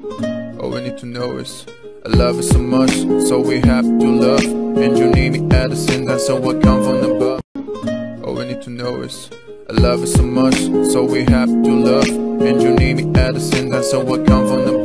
All we need to know is I love you so much, so we have to love. And you need me at the same time, so I come from above. All we need to know is I love you so much, so we have to love. And you need me at the same time, so I come from above.